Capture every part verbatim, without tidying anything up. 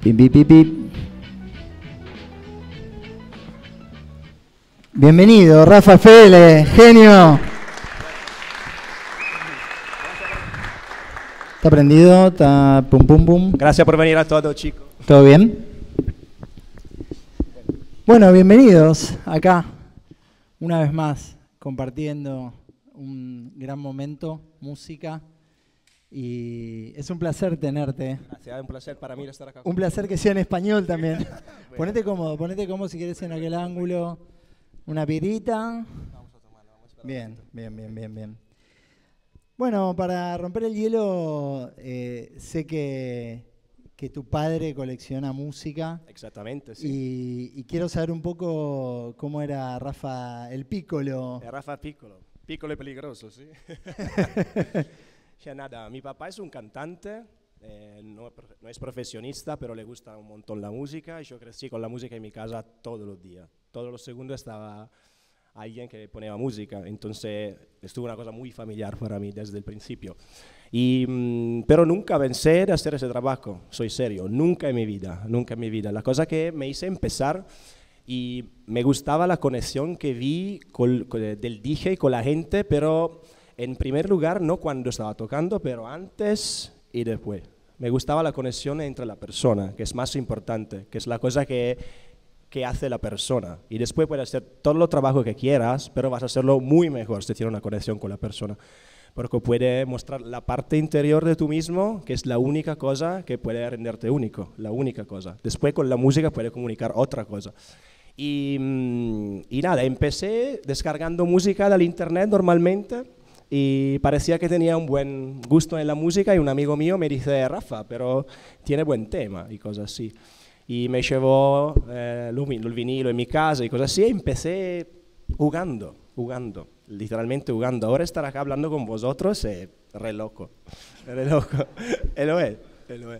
Pip, pip, pip, pip. Bienvenido, Rafa Fele, genio. ¿Está prendido? ¿Está pum, pum, pum? Gracias por venir a todos, chicos. ¿Todo bien? Bueno, bienvenidos acá, una vez más, compartiendo un gran momento, música. Y es un placer tenerte. Gracias, es un placer para mí estar acá. Un placer que sea en español también. Bueno. Ponete cómodo, ponete cómodo si quieres en aquel ángulo. Una pirita. Vamos a tomar, vamos a esperar. Bien, bien, bien, bien, bien. Bueno, para romper el hielo, eh, sé que, que tu padre colecciona música. Exactamente, sí. Y, y quiero saber un poco cómo era Rafa el Piccolo. Eh, Rafa Piccolo, Piccolo y peligroso, sí. Ya nada, mi papá es un cantante, eh, no, no es profesionista, pero le gusta un montón la música y yo crecí con la música en mi casa todos los días. Todos los segundos estaba alguien que ponía música, entonces estuvo una cosa muy familiar para mí desde el principio. Y, mm, pero nunca pensé de hacer ese trabajo, soy serio, nunca en mi vida, nunca en mi vida. La cosa que me hice empezar y me gustaba la conexión que vi con, con, del D J con la gente, pero en primer lugar, no cuando estaba tocando, pero antes y después. Me gustaba la conexión entre la persona, que es más importante, que es la cosa que, que hace la persona. Y después puedes hacer todo el trabajo que quieras, pero vas a hacerlo muy mejor si tienes una conexión con la persona. Porque puede mostrar la parte interior de tú mismo, que es la única cosa que puede renderte único, la única cosa. Después con la música puedes comunicar otra cosa. Y, y nada, empecé descargando música del internet normalmente, y parecía que tenía un buen gusto en la música y un amigo mío me dice, Rafa, pero tiene buen tema y cosas así. Y me llevó eh, el vinilo en mi casa y cosas así y empecé jugando, jugando, literalmente jugando. Ahora estar acá hablando con vosotros es re loco, re loco, y lo es, y lo es.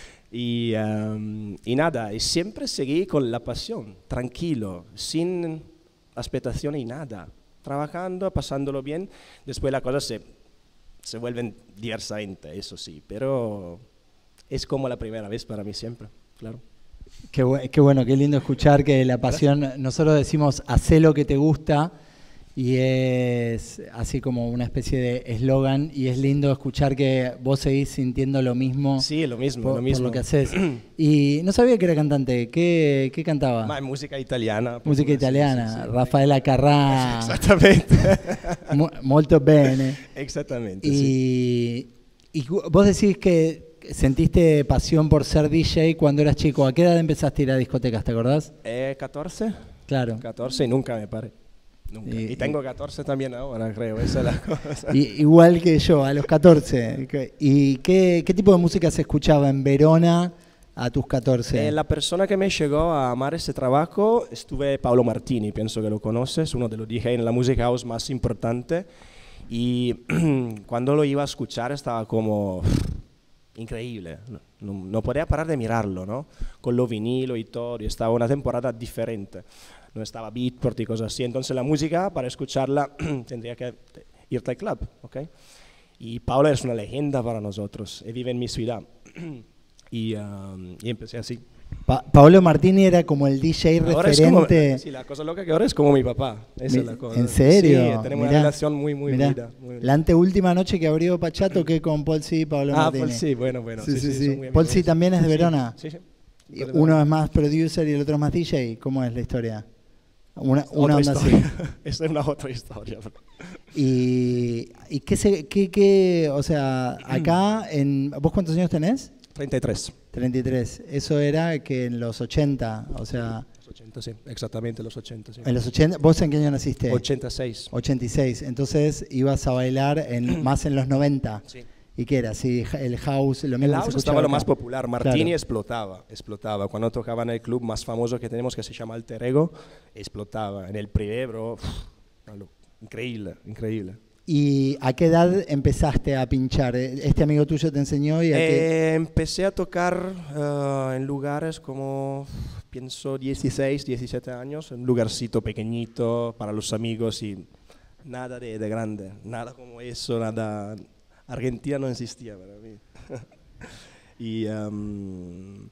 Y, um, y nada, y siempre seguí con la pasión, tranquilo, sin expectación y nada. Trabajando, pasándolo bien, después las cosas se, se vuelven diversamente, eso sí, pero es como la primera vez para mí siempre, claro. Qué, bu qué bueno, qué lindo escuchar que la pasión, gracias. Nosotros decimos, hacé lo que te gusta, y es así como una especie de eslogan, y es lindo escuchar que vos seguís sintiendo lo mismo. Sí, lo mismo, por, lo mismo. Por lo que haces. Y no sabía que era cantante, ¿qué, qué cantaba? Ma, música italiana. Música italiana, sí, sí, sí. Raffaella Carrà. Exactamente. Molto bene. Exactamente, y, sí. Y vos decís que sentiste pasión por ser D J cuando eras chico. ¿A qué edad empezaste a ir a discotecas, te acordás? Eh, catorce. Claro. catorce y nunca me paré. Nunca. Y, y tengo catorce también ahora, creo, esa es la cosa. Y, igual que yo, a los catorce. ¿Y qué, qué tipo de música se escuchaba en Verona a tus catorce? Eh, la persona que me llegó a amar ese trabajo estuve Paolo Martini, pienso que lo conoces, uno de los D J en la música house más importante. Y cuando lo iba a escuchar estaba como increíble, no, no, no podía parar de mirarlo, ¿no? Con lo vinilo y todo, y estaba una temporada diferente. No estaba Beatport y cosas así, entonces la música, para escucharla, tendría que irte al club, ¿ok? Y Paolo es una leyenda para nosotros, él vive en mi ciudad, y, um, y empecé así. Pa Paolo Martini era como el D J ahora referente. Es como, sí, la cosa loca que ahora es como mi papá, esa Mi, es la cosa. ¿En serio? Sí, tenemos mirá, una relación muy, muy linda. La anteúltima noche que abrió Pachá toqué con Paul C y Paolo ah, Martini. Ah, Paul C, bueno, bueno. Sí, sí, sí, sí, sí. Paul C también es de Verona. Sí, sí. sí. Uno es más producer y el otro es más D J. ¿Cómo es la historia? Una, una onda así. Esa es una otra historia. ¿Y, y qué, se, qué, qué, o sea, acá, en, ¿vos cuántos años tenés? treinta y tres. treinta y tres. Eso era que en los ochenta, o sea... Los ochenta, sí, exactamente los ochenta, sí. En los ochenta, ¿vos en qué año naciste? ochenta y seis. ochenta y seis, entonces ibas a bailar en, más en los noventa. Sí. ¿Y qué era? Sí, el house, lo mismo El house se estaba acá. lo más popular. Martini claro. explotaba, explotaba. Cuando tocaba en el club más famoso que tenemos, que se llama Alter Ego, explotaba. En el privé, bro, uff, increíble, increíble. ¿Y a qué edad empezaste a pinchar? ¿Este amigo tuyo te enseñó? Y a eh, qué... Empecé a tocar uh, en lugares como, pienso, dieciséis, diecisiete años, un lugarcito pequeñito para los amigos y nada de, de grande, nada como eso, nada... Argentina no existía para mí. y, um,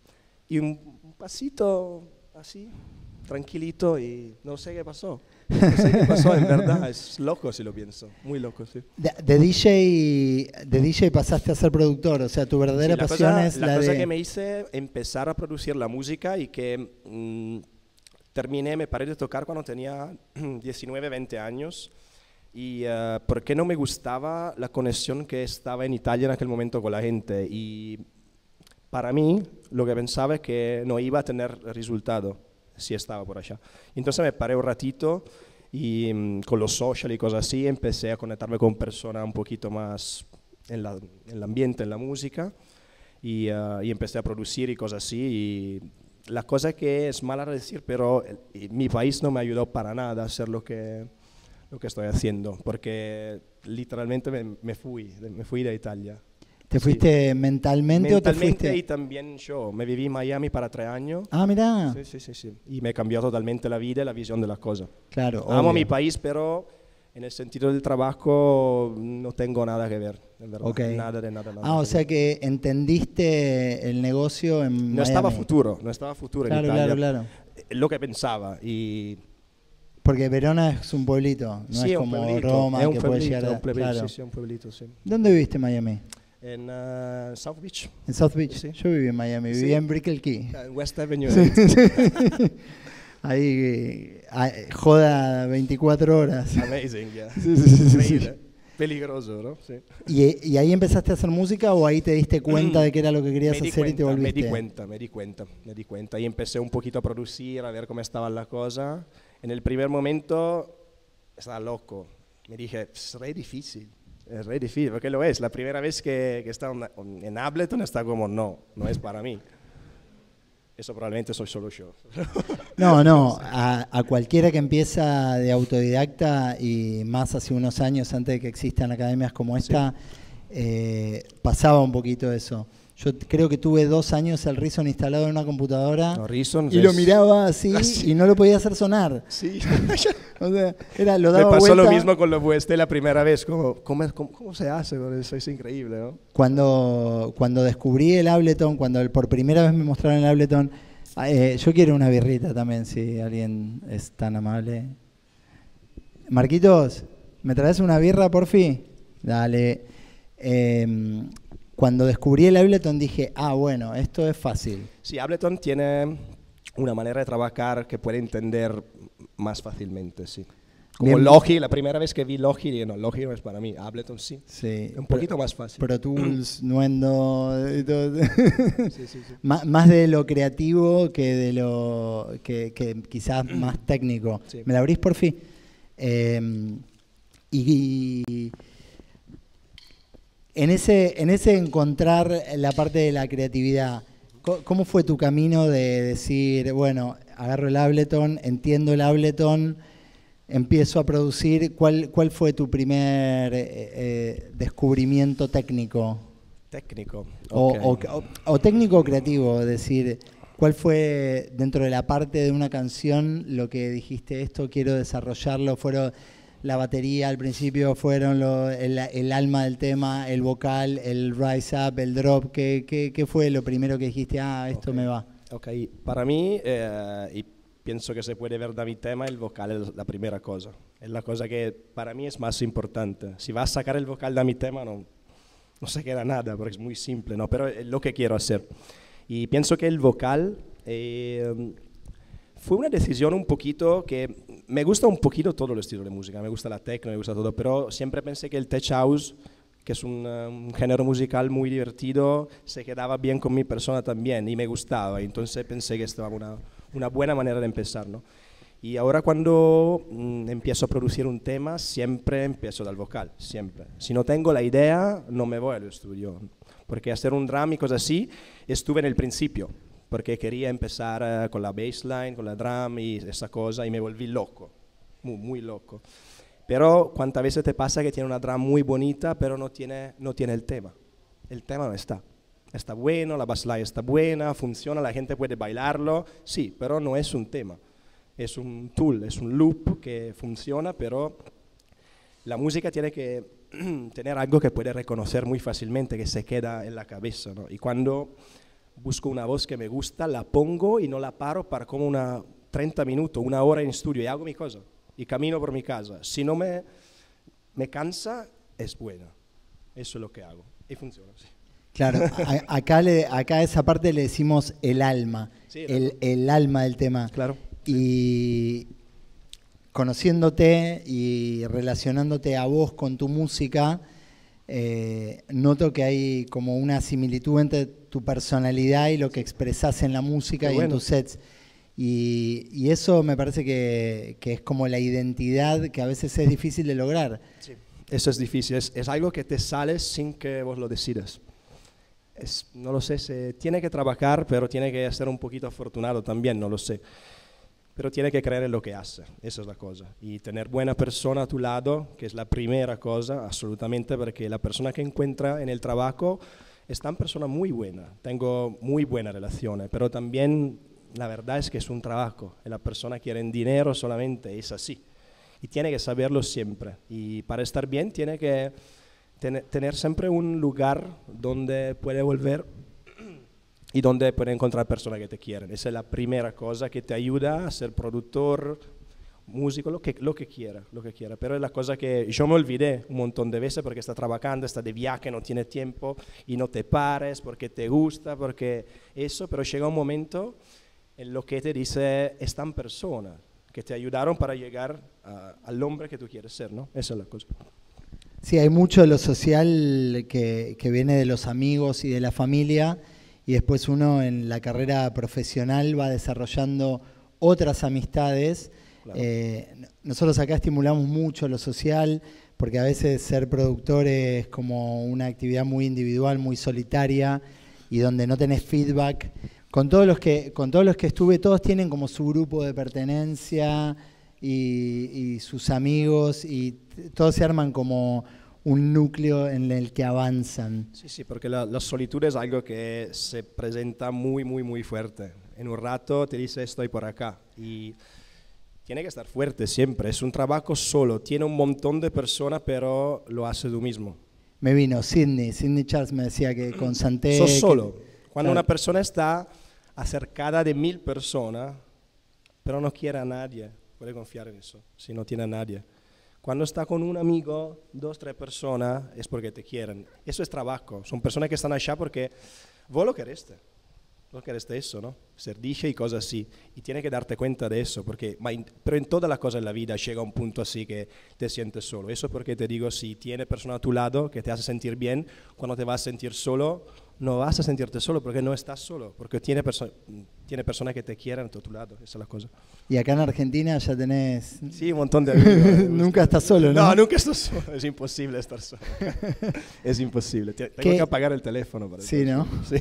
y un, un pasito así, tranquilito, y no sé qué pasó. No sé qué pasó, en verdad, es loco si lo pienso, muy loco, sí. De, de D J, de D J pasaste a ser productor, o sea, tu verdadera Sí, la pasión cosa, es la la cosa de... que me hice empezar a producir la música y que mm, terminé, me paré de tocar cuando tenía diecinueve, veinte años. Y uh, porque no me gustaba la conexión que estaba en Italia en aquel momento con la gente. Y para mí, lo que pensaba es que no iba a tener resultado si estaba por allá. Entonces me paré un ratito y um, con los social y cosas así empecé a conectarme con personas un poquito más en, la, en el ambiente, en la música. Y, uh, y empecé a producir y cosas así. Y la cosa que es mala de decir, pero el, mi país no me ayudó para nada a hacer lo que... lo que estoy haciendo, porque literalmente me, me fui, me fui de Italia. ¿Te fuiste sí. mentalmente, mentalmente o te fuiste...? Y también yo, me viví en Miami para tres años. Ah, mirá. Sí, sí, sí, sí. Y me cambió totalmente la vida y la visión de las cosas. Claro, amo obvio. mi país, pero en el sentido del trabajo no tengo nada que ver, en verdad. Okay. Nada de nada, nada. Ah, o sea que entendiste el negocio en Miami. No estaba futuro, no estaba futuro claro, en Italia. Claro, claro. Lo que pensaba y... Porque Verona es un pueblito, no sí, es como pueblito, Roma, es un que puede llegar a... un pueblito, claro. sí, sí, un pueblito, sí. ¿Dónde viviste en Miami? En uh, South Beach. En South Beach. Sí. Yo viví en Miami, Sí. vivía en Brickell Key. En West Avenue. Sí. Ahí, ahí, joda veinticuatro horas. Amazing, yeah. Sí, sí, sí, Increíble. sí. Peligroso, ¿no? Sí. ¿Y, ¿Y ahí empezaste a hacer música o ahí te diste cuenta de que era lo que querías me hacer cuenta, y te volviste? Me di cuenta, me di cuenta, me di cuenta. Y empecé un poquito a producir, a ver cómo estaban las cosas. En el primer momento estaba loco. Me dije, es re difícil, es re difícil, porque lo es. La primera vez que, que estaba en Ableton está como, no, no es para mí. Eso probablemente soy solo yo. No, no, a, a cualquiera que empieza de autodidacta y más hace unos años antes de que existan academias como esta, sí. eh, pasaba un poquito eso. Yo creo que tuve dos años el Reason instalado en una computadora no, Reason y es... lo miraba así ¿Así? Y no lo podía hacer sonar. Sí. O sea, era, lo daba Me pasó vuelta. lo mismo con los V S T la primera vez. ¿Cómo, cómo, cómo, cómo se hace con eso? Es increíble, ¿no? Cuando, cuando descubrí el Ableton, cuando el, por primera vez me mostraron el Ableton, eh, yo quiero una birrita también, si alguien es tan amable. Marquitos, ¿me traes una birra, porfi? Dale. Eh, cuando descubrí el Ableton dije, ah, bueno, esto es fácil. Sí, Ableton tiene una manera de trabajar que puede entender más fácilmente, sí. Como Bien. Logi, la primera vez que vi Logi, dije, no, Logi no es para mí, Ableton sí. Sí. Un poquito Pro, más fácil. Pro Tools, Nuendo, y todo. Sí, sí, sí. Más, más de lo creativo que de lo que, que quizás más técnico. Sí. ¿Me la abrís, por fin? Eh, y, y en ese, en ese encontrar la parte de la creatividad, ¿cómo fue tu camino de decir, bueno, agarro el Ableton, entiendo el Ableton, empiezo a producir? ¿Cuál, cuál fue tu primer eh, eh, descubrimiento técnico? Técnico. O, Okay. o, o, o técnico o creativo, es decir, ¿cuál fue dentro de la parte de una canción lo que dijiste, esto quiero desarrollarlo? ¿Fueron la batería al principio, fueron lo, el, el alma del tema, el vocal, el rise up, el drop? ¿Qué, qué, qué fue lo primero que dijiste, ah, esto okay. me va? Ok, para mí, eh, y pienso que se puede ver de mi tema, el vocal es la primera cosa. Es la cosa que para mí es más importante. Si vas a sacar el vocal de mi tema, no, no se queda nada, porque es muy simple, ¿no? Pero es lo que quiero hacer. Y pienso que el vocal eh, fue una decisión un poquito que me gusta un poquito todo el estilo de música, me gusta la techno, me gusta todo, pero siempre pensé que el tech house, que es un, un género musical muy divertido, se quedaba bien con mi persona también y me gustaba. Entonces pensé que estaba una, una buena manera de empezar, ¿no? Y ahora cuando mm, empiezo a producir un tema, siempre empiezo del vocal, siempre. Si no tengo la idea, no me voy al estudio. Porque hacer un drum y cosas así, estuve en el principio, porque quería empezar uh, con la bassline, con la drum y esa cosa, y me volví loco, muy, muy loco. Pero ¿cuántas veces te pasa que tiene una drum muy bonita, pero no tiene, no tiene el tema? El tema no está. Está bueno, la bassline está buena, funciona, la gente puede bailarlo, sí, pero no es un tema. Es un tool, es un loop que funciona, pero la música tiene que tener algo que puede reconocer muy fácilmente, que se queda en la cabeza, ¿no? Y cuando busco una voz que me gusta, la pongo y no la paro para como una treinta minutos, una hora en estudio y hago mi cosa y camino por mi casa. Si no me, me cansa, es buena. Eso es lo que hago y funciona, sí. Claro, a, acá, le, acá a esa parte le decimos el alma, sí, el, el alma del tema. Claro. Y conociéndote y relacionándote a vos con tu música, eh, noto que hay como una similitud entre tu personalidad y lo que expresás en la música. Qué y bueno. En tus sets. Y, y eso me parece que, que es como la identidad que a veces es difícil de lograr. Sí, eso es difícil, es, es algo que te sale sin que vos lo decidas. Es, no lo sé, se tiene que trabajar, pero tiene que ser un poquito afortunado también, no lo sé. Pero tiene que creer en lo que hace, esa es la cosa. Y tener buena persona a tu lado, que es la primera cosa, absolutamente, porque la persona que encuentra en el trabajo es tan persona muy buena. Tengo muy buenas relaciones, pero también la verdad es que es un trabajo. Y la persona quiere dinero solamente, es así. Y tiene que saberlo siempre. Y para estar bien tiene que ten, tener siempre un lugar donde puede volver y donde puede encontrar personas que te quieren. Esa es la primera cosa que te ayuda a ser productor, músico, lo que, lo que quiera, lo que quiera. Pero es la cosa que yo me olvidé un montón de veces porque está trabajando, está de viaje, no tiene tiempo y no te pares porque te gusta, porque eso, pero llega un momento en lo que te dice, están personas que te ayudaron para llegar a, al hombre que tú quieres ser, ¿no? Esa es la cosa. Sí, hay mucho de lo social que, que viene de los amigos y de la familia, y después uno en la carrera profesional va desarrollando otras amistades. Claro. Eh, nosotros acá estimulamos mucho lo social, porque a veces ser productor es como una actividad muy individual, muy solitaria, y donde no tenés feedback. Con todos los que, con todos los que estuve, todos tienen como su grupo de pertenencia y, y sus amigos, y todos se arman como un núcleo en el que avanzan. Sí, sí, porque la, la solitud es algo que se presenta muy, muy, muy fuerte. En un rato te dice estoy por acá y tiene que estar fuerte siempre. Es un trabajo solo, tiene un montón de personas, pero lo hace tú mismo. Me vino Sidney, Sidney Charles me decía que con Santé... Sos solo. Que, Cuando claro. Una persona está acercada de mil personas, pero no quiere a nadie, puede confiar en eso, si no tiene a nadie. Cuando está con un amigo, dos, tres personas, es porque te quieren. Eso es trabajo. Son personas que están allá porque vos lo quereste. Vos quereste eso, ¿no? Ser D J y cosas así. Y tienes que darte cuenta de eso. Porque, pero en todas las cosas en la vida llega un punto así que te sientes solo. Eso es porque te digo, si tienes persona a tu lado que te hace sentir bien, cuando te vas a sentir solo, no vas a sentirte solo porque no estás solo. Porque tiene, perso tiene personas que te quieren a tu lado. Esa es la cosa. Y acá en Argentina ya tenés... Sí, un montón de amigos. Nunca estás solo, ¿no? No, nunca estás solo. Es imposible estar solo. Es imposible. Tengo ¿Qué? que apagar el teléfono para Sí, ¿no? Sí.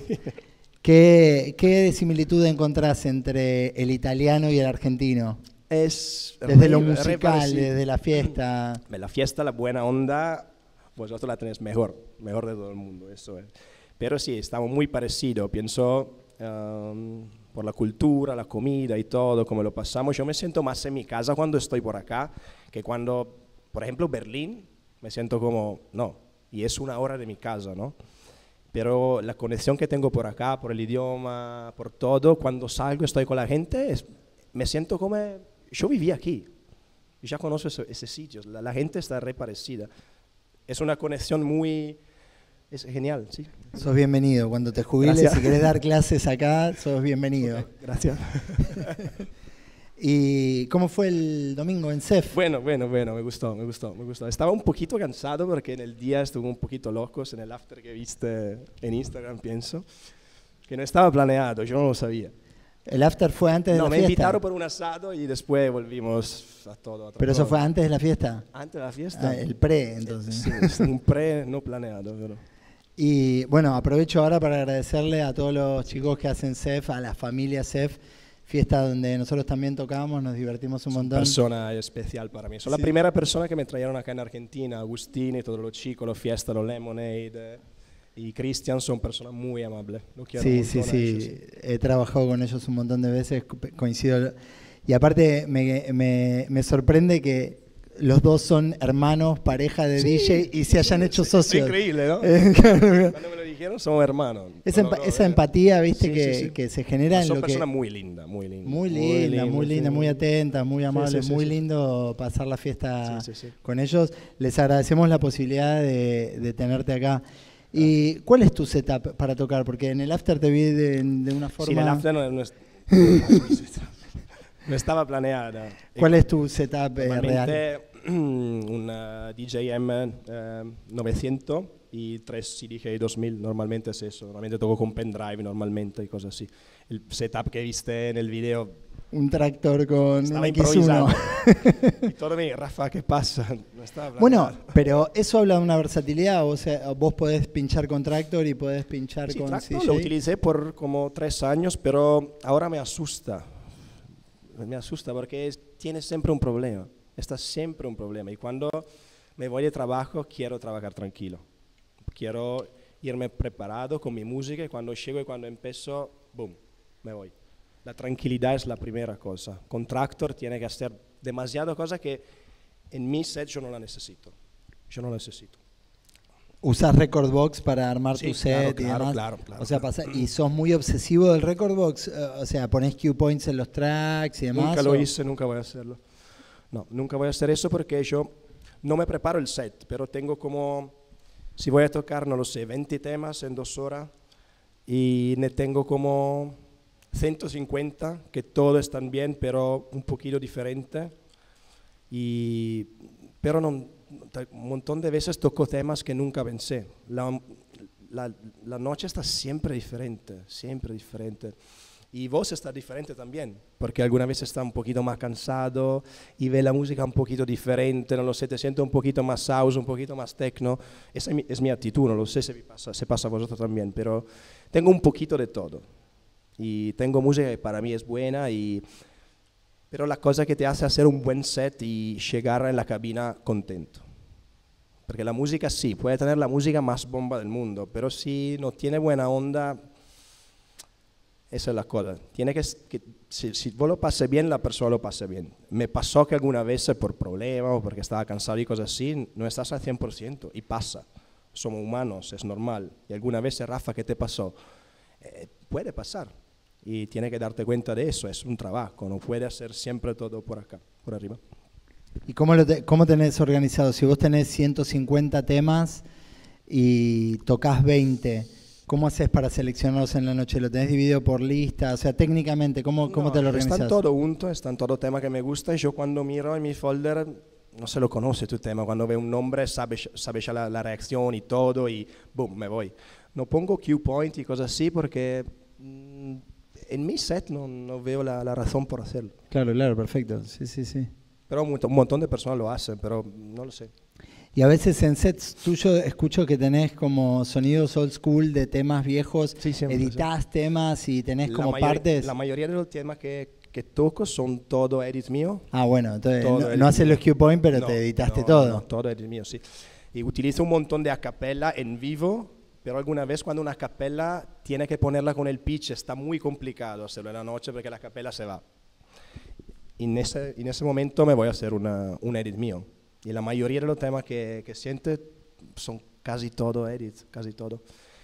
¿Qué, ¿Qué similitud encontrás entre el italiano y el argentino? Es desde re, lo musical, desde la fiesta. La fiesta, la buena onda, vosotros la tenéis mejor, mejor de todo el mundo, eso es. Pero sí, estamos muy parecidos, pienso um, por la cultura, la comida y todo, como lo pasamos. Yo me siento más en mi casa cuando estoy por acá que cuando, por ejemplo, Berlín, me siento como, no, y es una hora de mi casa, ¿no? Pero la conexión que tengo por acá, por el idioma, por todo, cuando salgo, estoy con la gente, es, me siento como, yo viví aquí, y ya conozco ese, ese sitio, la, la gente está re parecida. Es una conexión muy, es genial, sí. Sos bienvenido, cuando te jubiles, Gracias. Si querés dar clases acá, sos bienvenido. Okay, gracias. ¿Y cómo fue el domingo en C E F? Bueno, bueno, bueno, me gustó, me gustó, me gustó. Estaba un poquito cansado porque en el día estuve un poquito locos en el after que viste en Instagram, pienso, que no estaba planeado, yo no lo sabía. ¿El after fue antes de no, la fiesta? fiesta? No, me invitaron por un asado y después volvimos a todo. A ¿Pero eso fue antes de la fiesta? Antes de la fiesta. Ah, el pre, entonces. Sí, es un pre no planeado, pero... Y bueno, aprovecho ahora para agradecerle a todos los chicos que hacen C E F, a la familia C E F, fiesta donde nosotros también tocamos, nos divertimos un Son montón. Persona especial para mí. Son sí. La primera persona que me trajeron acá en Argentina, Agustín y todos los chicos, los fiestas, los Lemonade y Cristian son personas muy amables. Lo quiero sí, un sí, montón sí, ellos, sí. He trabajado con ellos un montón de veces, coincido. Y aparte me, me, me sorprende que los dos son hermanos, pareja de sí. D J y se hayan hecho socios. Es increíble, ¿no? Cuando me lo dijeron somos hermanos. Esa, no, empa no, esa eh. empatía, viste, Sí, que, sí, sí. que se genera en Son lo que... personas muy lindas, muy lindas. Muy linda, muy linda, sí. muy atenta, muy amable, sí, sí, muy sí. lindo pasar la fiesta Sí, sí, sí. con ellos. Les agradecemos la posibilidad de, de tenerte acá. ¿Y cuál es tu setup para tocar? Porque en el after te vi de, de una forma... Sí, en el after no, no, es- no estaba planeada. ¿Cuál es tu setup eh, real? Normalmente una D J M eh, novecientos y tres C D J dos mil, normalmente es eso. Normalmente toco con pendrive normalmente y cosas así. El setup que viste en el video Un tractor con estaba un X uno. improvisado. Y todo me Rafa, ¿qué pasa? No estaba planeado. Bueno, pero eso habla de una versatilidad. O sea, vos podés pinchar con tractor y podés pinchar Sí, con Tractor C lo J. utilicé por como tres años, pero ahora me asusta. Me asusta porque es- tiene siempre un problema. Está siempre un problema. Y cuando me voy de trabajo, quiero trabajar tranquilo. Quiero irme preparado con mi música y cuando llego y cuando empiezo, boom, me voy. La tranquilidad es la primera cosa. Con Tractor tiene que hacer demasiado cosas que en mi set yo no la necesito. Yo no la necesito. ¿Usás Record Box para armar Sí, tu set claro, y claro, demás? claro, claro, O sea, claro. pasa- ¿y sos muy obsesivo del Record Box? Eh, O sea, ¿ponés cue points en los tracks y demás? Nunca lo o- hice, nunca voy a hacerlo. No, nunca voy a hacer eso porque yo no me preparo el set, pero tengo como, si voy a tocar, no lo sé, veinte temas en dos horas y ne tengo como ciento cincuenta que todos están bien, pero un poquito diferente. Y, pero no, un montón de veces toco temas que nunca pensé. La, la, la noche está siempre diferente, siempre diferente. Y vos está diferente también, porque alguna vez está un poquito más cansado y ve la música un poquito diferente, no lo sé, te siento un poquito más house, un poquito más techno. Esa es mi, es mi actitud, no lo sé si pasa, si pasa a vosotros también, pero tengo un poquito de todo. Y tengo música que para mí es buena, y, pero la cosa que te hace hacer un buen set y llegar en la cabina contento. Porque la música sí, puede tener la música más bomba del mundo, pero si no tiene buena onda, esa es la cosa. Tiene que, que si, si vos lo pases bien, la persona lo pase bien. Me pasó que alguna vez por problemas o porque estaba cansado y cosas así, no estás al cien por ciento y pasa. Somos humanos, es normal. Y alguna vez, Rafa, ¿qué te pasó? Eh, puede pasar. Y tienes que darte cuenta de eso, es un trabajo, no puede hacer siempre todo por acá, por arriba. ¿Y cómo, lo te- cómo tenés organizado? Si vos tenés ciento cincuenta temas y tocas veinte, ¿cómo haces para seleccionarlos en la noche? ¿Lo tenés dividido por lista? O sea, técnicamente, ¿cómo, cómo No, te lo organizás? Están todos juntos, están todos temas que me gustan y yo cuando miro en mi folder no se lo conoce tu tema, cuando veo un nombre sabe, sabe ya la, la reacción y todo y boom, me voy. No pongo cue point y cosas así porque mmm, en mi set no, no veo la, la razón por hacerlo. Claro, claro, perfecto. Sí, sí, sí. Pero un, un montón de personas lo hacen, pero no lo sé. Y a veces en sets tuyos escucho que tenés como sonidos old school de temas viejos, Sí, siempre, editás sí. temas y tenés La como mayoría- partes. La mayoría de los temas que, que toco son todo edits mío. Ah, bueno, entonces Todo no, edit no haces mío. los cue point, pero No, te editaste no, todo. no, todo edit mío, sí. Y utilizo un montón de acapella en vivo, pero alguna vez cuando una acapella tiene que ponerla con el pitch, está muy complicado hacerlo en la noche porque la acapella se va. Y en ese, en ese momento me voy a hacer una, un edit mío. Y la mayoría de los temas que, que siente son casi todo edit, casi todo.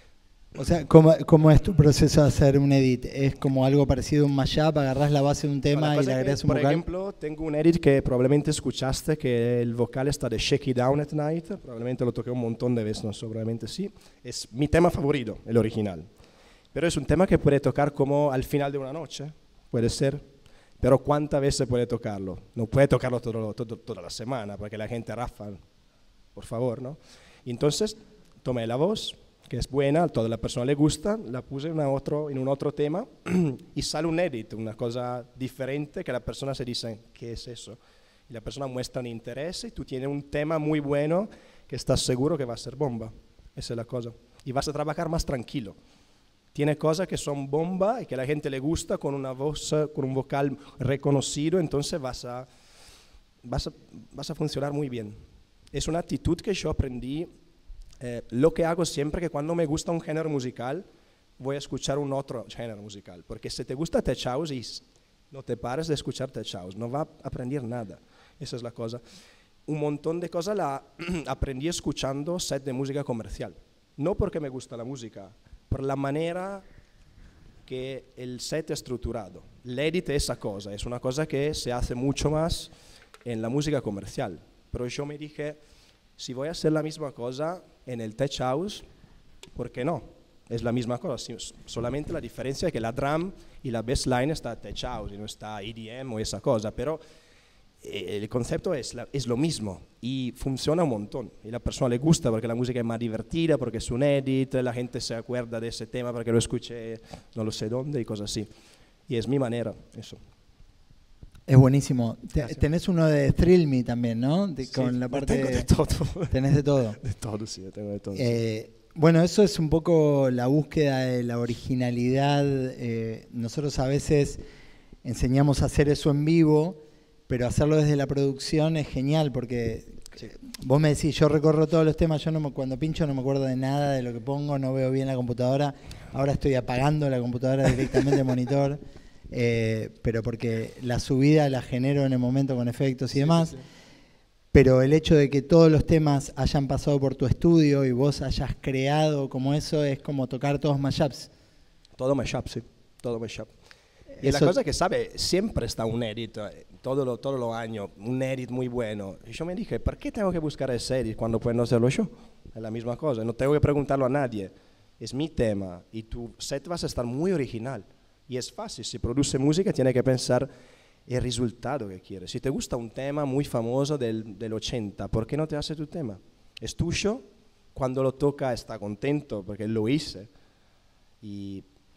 O sea, ¿cómo, ¿cómo es tu proceso de hacer un edit? ¿Es como algo parecido a un mashup? ¿Agarrás la base de un tema No, la y cosa le es que, agregas un por vocal? ejemplo, tengo un edit que probablemente escuchaste, que el vocal está de Shake It Down at Night, probablemente lo toqué un montón de veces, no sé, probablemente sí. Es mi tema favorito, el original. Pero es un tema que puede tocar como al final de una noche, puede ser. Pero ¿cuántas veces puede tocarlo? No puede tocarlo todo, todo, toda la semana, porque la gente rafa, por favor, ¿no? Y entonces tomé la voz, que es buena, a toda la persona le gusta, la puse en, otro, en un otro tema y sale un edit, una cosa diferente que la persona se dice, ¿qué es eso? Y la persona muestra un interés y tú tienes un tema muy bueno que estás seguro que va a ser bomba. Esa es la cosa. Y vas a trabajar más tranquilo. Tiene cosas que son bomba y que a la gente le gusta con una voz, con un vocal reconocido, entonces vas a, vas a, vas a funcionar muy bien. Es una actitud que yo aprendí. Eh, lo que hago siempre que cuando me gusta un género musical, voy a escuchar un otro género musical. Porque si te gusta Tech House y no te pares de escuchar Tech House, no vas a aprender nada. Esa es la cosa. Un montón de cosas la aprendí escuchando set de música comercial. no porque me gusta la música, por la manera que el set es estructurado. El edit es esa cosa, es una cosa que se hace mucho más en la música comercial. Pero yo me dije, si voy a hacer la misma cosa en el tech house, ¿por qué no? Es la misma cosa, solamente la diferencia es que la drum y la bassline está tech house y no está E D M o esa cosa, pero el concepto es, la, es lo mismo y funciona un montón. Y a la persona le gusta porque la música es más divertida, porque es un edit, la gente se acuerda de ese tema porque lo escuché no lo sé dónde y cosas así. Y es mi manera, eso. Es buenísimo. Gracias. Tenés uno de Thrill Me también, ¿no? De, sí, con la parte tengo de todo. Tenés de todo. De todo, sí, tengo de todo. Eh, sí. Bueno, eso es un poco la búsqueda de la originalidad. Eh, nosotros a veces enseñamos a hacer eso en vivo, pero hacerlo desde la producción es genial porque sí. Vos me decís, yo recorro todos los temas, yo no me, cuando pincho no me acuerdo de nada de lo que pongo, no veo bien la computadora, ahora estoy apagando la computadora directamente del monitor, eh, pero porque la subida la genero en el momento con efectos y demás, sí, sí. Pero el hecho de que todos los temas hayan pasado por tu estudio y vos hayas creado como eso, es como tocar todos mashups. Todo mashup, sí, todo mashup. Y eso, la cosa que sabe, siempre está un edit, todos los todo lo años, un edit muy bueno. Y yo me dije, ¿por qué tengo que buscar ese edit cuando puedo hacerlo yo? Es la misma cosa, no tengo que preguntarlo a nadie. Es mi tema y tu set vas a estar muy original. Y es fácil, si produce música tiene que pensar el resultado que quieres. Si te gusta un tema muy famoso del, del ochenta, ¿por qué no te hace tu tema? Es tuyo, cuando lo toca está contento porque lo hice. Y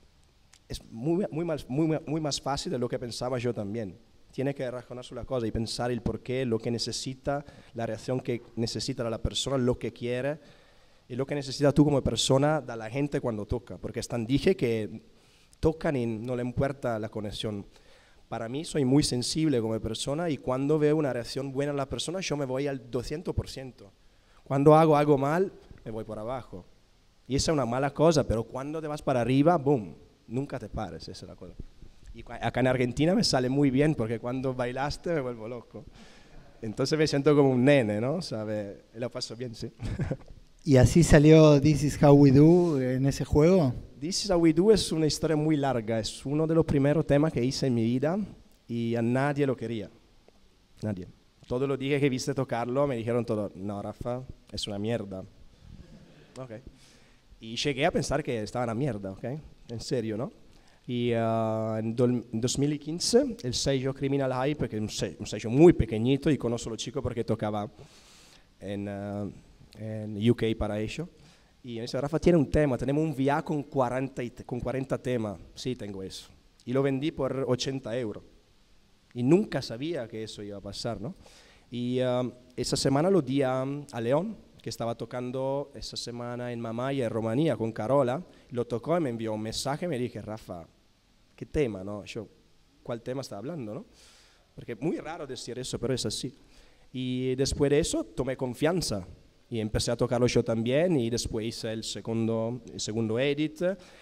es muy, muy, más, muy, muy más fácil de lo que pensaba yo también. Tiene que razonar sobre la cosa y pensar el por qué, lo que necesita, la reacción que necesita la persona, lo que quiere y lo que necesita tú como persona de la gente cuando toca. Porque están dije que tocan y no le importa la conexión. Para mí soy muy sensible como persona y cuando veo una reacción buena en la persona yo me voy al doscientos por ciento. Cuando hago algo mal, me voy por abajo. Y esa es una mala cosa, pero cuando te vas para arriba, boom, nunca te pares, esa es la cosa. Y acá en Argentina me sale muy bien porque cuando bailaste me vuelvo loco. Entonces me siento como un nene, ¿no? ¿Sabe? Lo paso bien, sí. ¿Y así salió This Is How We Do en ese juego? This Is How We Do es una historia muy larga, es uno de los primeros temas que hice en mi vida y a nadie lo quería, nadie. Todos los días que viste tocarlo me dijeron todo, no Rafa, es una mierda. Okay. Y llegué a pensar que estaba una mierda, ¿ok? En serio, ¿no? Y uh, en dos mil quince el sello Criminal Hype, que es un sello, un sello muy pequeñito y conozco a los chicos porque tocaba en, uh, en U K para ello. Y me dice, Rafa, tiene un tema, tenemos un V A con cuarenta, con cuarenta temas. Sí, tengo eso. Y lo vendí por ochenta euros. Y nunca sabía que eso iba a pasar, ¿no? Y uh, esa semana lo di a, a León, que estaba tocando esa semana en Mamaia, en Rumanía, con Carola. Lo tocó y me envió un mensaje y me dije, Rafa, ¿qué tema, no? Yo, ¿cuál tema está hablando, no? Porque es muy raro decir eso, pero es así. Y después de eso tomé confianza. Y empecé a tocarlo yo también y después hice el segundo, el segundo edit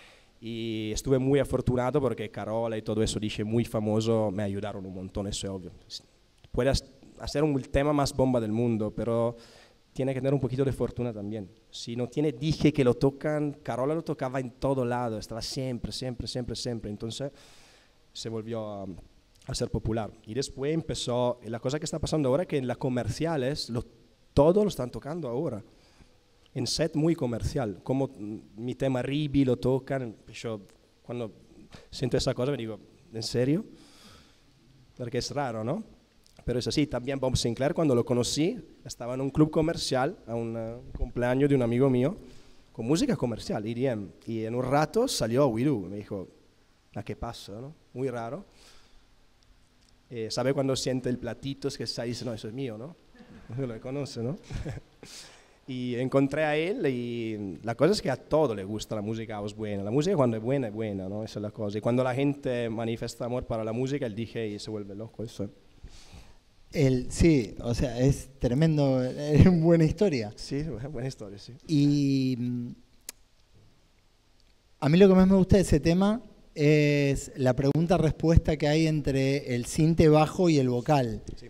y estuve muy afortunado porque Carola y todo eso, dije, muy famoso, me ayudaron un montón, eso es obvio. Puedes hacer un tema más bomba del mundo, pero tiene que tener un poquito de fortuna también. Si no tiene, dije que lo tocan, Carola lo tocaba en todo lado, estaba siempre, siempre, siempre, siempre, entonces se volvió a, a ser popular. Y después empezó, la cosa que está pasando ahora es que en las comerciales, los todos lo están tocando ahora, en set muy comercial, como mi tema Ribi lo tocan, yo cuando siento esa cosa me digo, ¿en serio? Porque es raro, ¿no? Pero es así, también Bob Sinclair cuando lo conocí, estaba en un club comercial, a un uh, cumpleaños de un amigo mío, con música comercial, E D M, y en un rato salió We Do, me dijo, ¿a qué pasa? ¿No? Muy raro. Eh, ¿Sabe cuando siente el platito? Es que se dice, no, eso es mío, ¿no? Lo conoce, ¿no? Y encontré a él y la cosa es que a todo le gusta la música house buena. La música cuando es buena es buena, ¿no? Esa es la cosa. Y cuando la gente manifiesta amor para la música, el D J se vuelve loco, eso. El, sí, o sea, es tremendo, es una buena historia. Sí, buena historia, sí. Y a mí lo que más me gusta de ese tema es la pregunta-respuesta que hay entre el sinte bajo y el vocal. Sí.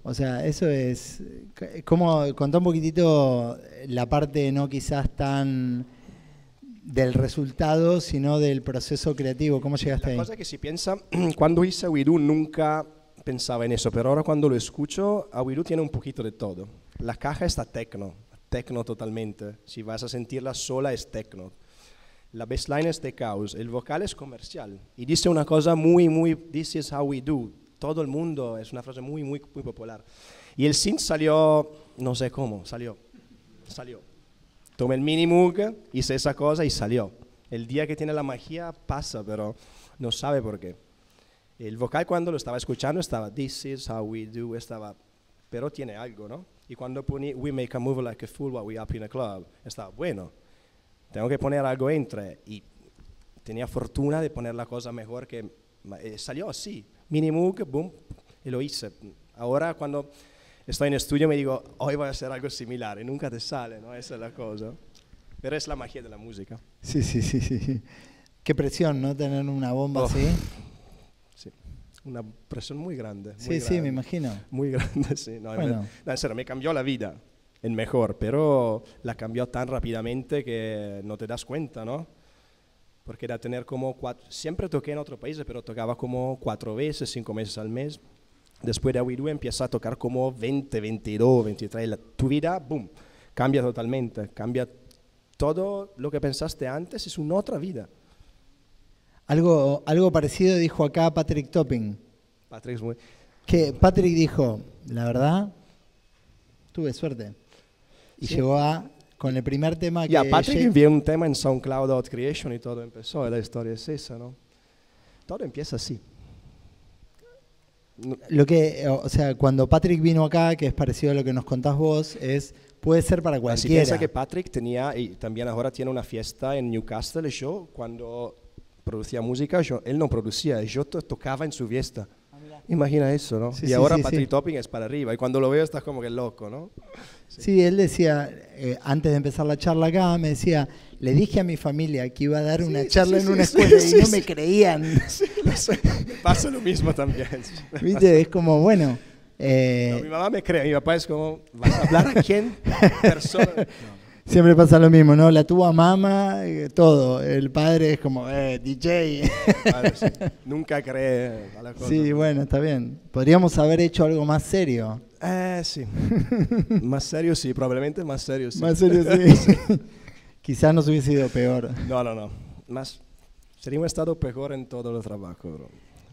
O sea, eso es... ¿Cómo, contá un poquitito la parte no quizás tan del resultado, sino del proceso creativo? ¿Cómo llegaste ahí? La cosa que si piensa, cuando hice We Do nunca pensaba en eso, pero ahora cuando lo escucho, a We Do tiene un poquito de todo. La caja está techno, techno totalmente. Si vas a sentirla sola es techno. La bassline es de caos, el vocal es comercial. Y dice una cosa muy, muy, this is how we do. Todo el mundo, es una frase muy, muy, muy popular. Y el synth salió, no sé cómo, salió, salió. Tomé el mini Moog, hice esa cosa y salió. El día que tiene la magia pasa, pero no sabe por qué. El vocal cuando lo estaba escuchando estaba, this is how we do, estaba, pero tiene algo, ¿no? Y cuando poní, we make a move like a fool while we up in a club, estaba, bueno, tengo que poner algo entre. Y tenía fortuna de poner la cosa mejor que, eh, salió así. Mini Moog, boom, y lo hice. Ahora cuando estoy en estudio me digo, hoy voy a hacer algo similar, y nunca te sale, ¿no? Esa es la cosa. Pero es la magia de la música. Sí, sí, sí, sí. Qué presión, ¿no? Tener una bomba oh, así. Sí, una presión muy grande. Muy sí, grande. Sí, me imagino. Muy grande, sí. No, bueno. no, en serio, me cambió la vida, en mejor, pero la cambió tan rápidamente que no te das cuenta, ¿no? Porque era tener como cuatro, siempre toqué en otro país, pero tocaba como cuatro veces, cinco meses al mes. Después de We Do empieza a tocar como veinte, veintidós, veintitrés. La, tu vida, boom, cambia totalmente. Cambia todo lo que pensaste antes, es una otra vida. Algo, algo parecido dijo acá Patrick Topping. Patrick es muy... Que Patrick dijo, la verdad, tuve suerte. Y sí. Llegó a... Con el primer tema que... Ya, Patrick envió un tema en SoundCloud Out Creation y todo empezó, la historia es esa, ¿no? Todo empieza así. Lo que, o sea, cuando Patrick vino acá, que es parecido a lo que nos contás vos, es, puede ser para cualquiera. Si piensa que Patrick tenía, y también ahora tiene una fiesta en Newcastle, yo cuando producía música, yo, él no producía, yo to tocaba en su fiesta. Imagina eso, ¿no? Sí, y sí, ahora sí, Patrick sí. Topping es para arriba, y cuando lo veo estás como que loco, ¿no? Sí, sí él decía, eh, antes de empezar la charla acá, me decía, le dije a mi familia que iba a dar una sí, charla sí, en una sí, escuela sí, y no sí. me creían. Sí, sí. Pasa lo mismo también. ¿Viste? Es como, bueno... Eh, no, mi mamá me cree, mi papá es como, ¿vas a hablar a quién? Persona. No. Siempre pasa lo mismo, ¿no? La tuya mamá, todo. El padre es como, eh, D J. Vale, sí. Nunca cree a la cosa. Sí, bueno, está bien. Podríamos haber hecho algo más serio. Eh, sí. Más serio, sí. Probablemente más serio, sí. Más serio, sí. Sí. Quizás nos hubiese ido peor. No, no, no. Más, seríamos estado peor en todo el trabajo, bro.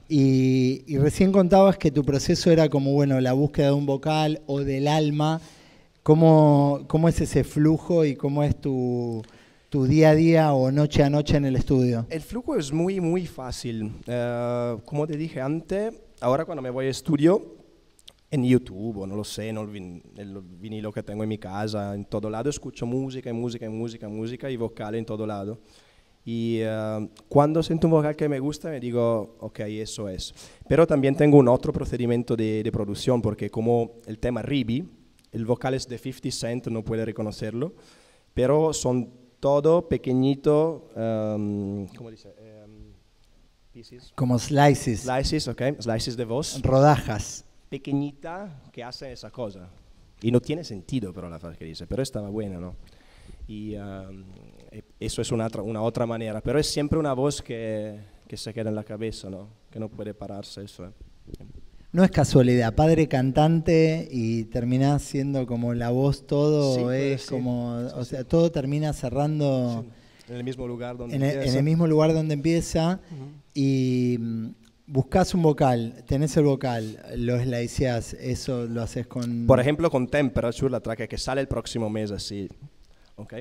Y, y recién contabas que tu proceso era como, bueno, la búsqueda de un vocal o del alma. ¿Cómo, cómo es ese flujo y cómo es tu, tu día a día o noche a noche en el estudio? El flujo es muy, muy fácil. Uh, como te dije antes, ahora cuando me voy a estudio, en YouTube o no lo sé, en el, vin el vinilo que tengo en mi casa, en todo lado escucho música, y música, y música, y música y vocal en todo lado. Y uh, cuando siento un vocal que me gusta, me digo, ok, eso es. Pero también tengo un otro procedimiento de, de producción, porque como el tema Ribi, el vocal es de fifty cent, no puede reconocerlo, pero son todo pequeñito, um, ¿cómo dice? Um, pieces. Como slices. Slices, ok, slices de voz. Rodajas. Pequeñita que hace esa cosa. Y no tiene sentido, pero la frase que dice, pero estaba buena, ¿no? Y um, eso es una, una otra manera, pero es siempre una voz que, que se queda en la cabeza, ¿no? Que no puede pararse eso. ¿eh? No es casualidad, padre cantante y terminás siendo como la voz todo, sí, es sí, como, sí, o sea, sí. todo termina cerrando sí. en el mismo lugar donde en empieza. El, en el mismo lugar donde empieza uh-huh. y um, buscás un vocal, tenés el vocal, lo sliceás, eso lo haces con... Por ejemplo, con Temperature, la track que sale el próximo mes así, ¿ok?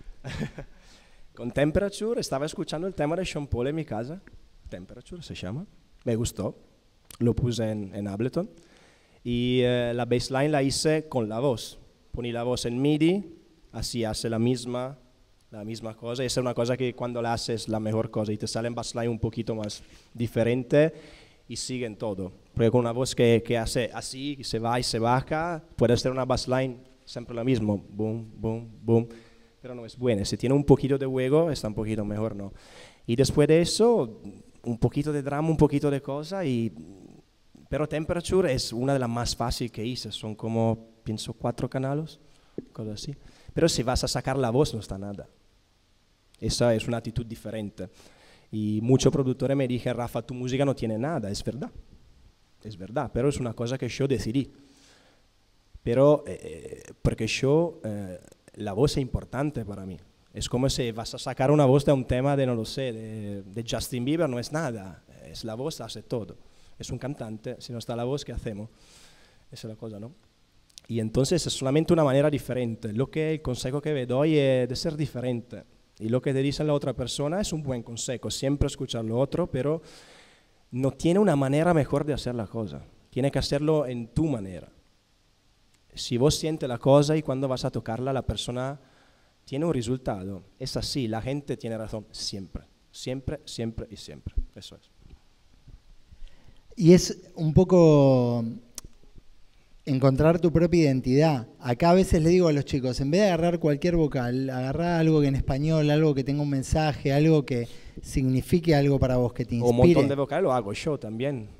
Con Temperature estaba escuchando el tema de Sean Paul en mi casa, Temperature se llama, me gustó. Lo puse en, en Ableton y eh, la bassline la hice con la voz. Poní la voz en MIDI, así hace la misma, la misma cosa. Esa es una cosa que cuando la haces es la mejor cosa y te sale en bassline un poquito más diferente y sigue en todo. Porque con una voz que, que hace así, que se va y se baja, puede ser una bassline siempre la misma, boom, boom, boom, pero no es buena. Si tiene un poquito de juego, está un poquito mejor, ¿no? Y después de eso, un poquito de drama, un poquito de cosa y Pero Temperature es una de las más fáciles que hice, son como, pienso, cuatro canales, cosas así. Pero si vas a sacar la voz no está nada. Esa es una actitud diferente. Y muchos productores me dijeron, Rafa, tu música no tiene nada, es verdad. Es verdad, pero es una cosa que yo decidí. Pero, eh, porque yo, eh, la voz es importante para mí. Es como si vas a sacar una voz de un tema de, no lo sé, de, de Justin Bieber, no es nada. Es la voz, hace todo. Es un cantante, si no está la voz, ¿qué hacemos? Esa es la cosa, ¿no? Y entonces es solamente una manera diferente. Lo que el consejo que me doy es de ser diferente. Y lo que te dice la otra persona es un buen consejo. Siempre escuchar lo otro, pero no tiene una manera mejor de hacer la cosa. Tiene que hacerlo en tu manera. Si vos sientes la cosa y cuando vas a tocarla, la persona tiene un resultado. Es así, la gente tiene razón siempre. Siempre, siempre y siempre. Eso es. Y es un poco encontrar tu propia identidad. Acá a veces le digo a los chicos, en vez de agarrar cualquier vocal, agarrar algo que en español, algo que tenga un mensaje, algo que signifique algo para vos, que te inspire. O un montón de vocales lo hago yo también.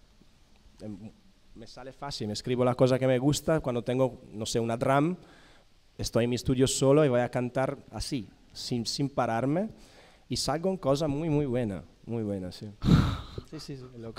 Me sale fácil, me escribo la cosa que me gusta, cuando tengo, no sé, una drum, estoy en mi estudio solo y voy a cantar así, sin, sin pararme, y salgo con cosas muy, muy buenas, muy buenas, sí. Sí, sí, sí, loco.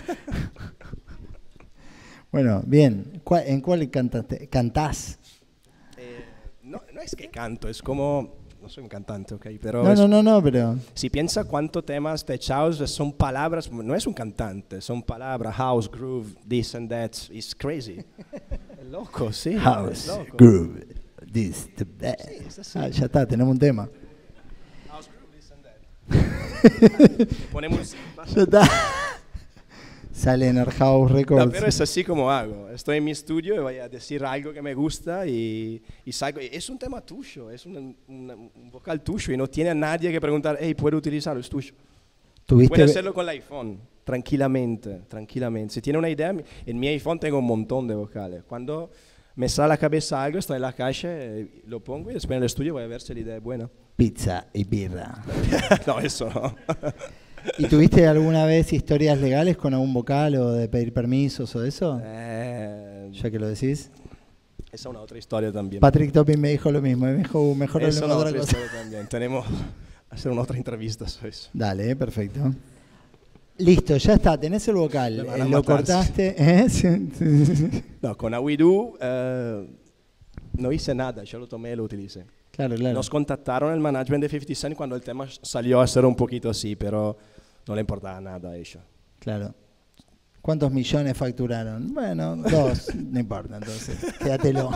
Bueno, bien. ¿En cuál cantaste, cantás? Eh, no, no es que canto, es como... No soy un cantante, ok, pero... No, es, no, no, no, pero... Si piensa cuántos temas de Chaos son palabras, no es un cantante, son palabras, house, groove, this and that, it's crazy. Es loco, sí. House, loco. groove, this, the that. Sí, es así. Ah, ya está, tenemos un tema. House, groove, this and that. Ponemos... Ya está. Sale en Art House Records. No, pero es así como hago. Estoy en mi estudio y voy a decir algo que me gusta y, y salgo. Es un tema tuyo, es un, un, un vocal tuyo y no tiene a nadie que preguntar, hey, ¿puedo utilizarlo? Es tuyo. Puedes hacerlo con el iPhone, tranquilamente, tranquilamente. Si tiene una idea, en mi iPhone tengo un montón de vocales. Cuando me sale a la cabeza algo, estoy en la calle, lo pongo y después en el estudio voy a ver si la idea es buena. Pizza y birra. No, eso no. ¿Y tuviste alguna vez historias legales con algún vocal o de pedir permisos o eso? Eh, ya que lo decís. Esa es una otra historia también. Patrick Topping me dijo lo mismo, me dijo, uh, mejor Esa hablemos es de otra otra cosa. historia también. Tenemos que hacer una otra entrevista sobre eso. Dale, perfecto. Listo, ya está, tenés el vocal, Eh, lo cortaste. ¿Eh? Sí, sí, sí. No, con Awidu eh, no hice nada, yo lo tomé y lo utilicé. Claro, claro. Nos contactaron el management de cincuenta Cent cuando el tema salió a ser un poquito así, pero no le importaba nada a ellos. Claro. ¿Cuántos millones facturaron? Bueno, dos, no importa, entonces, quédatelo.